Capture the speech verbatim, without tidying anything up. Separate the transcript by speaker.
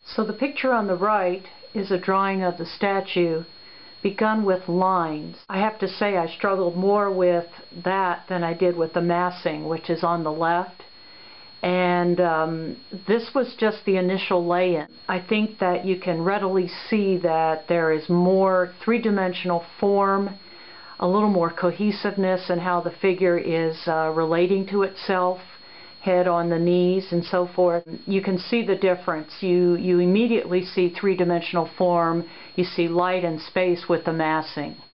Speaker 1: So the picture on the right is a drawing of the statue begun with lines. I have to say I struggled more with that than I did with the massing, which is on the left. And um, this was just the initial lay-in. I think that you can readily see that there is more three-dimensional form, a little more cohesiveness in how the figure is uh, relating to itself, head on the knees and so forth. You can see the difference. You, you immediately see three-dimensional form, you see light and space with the massing.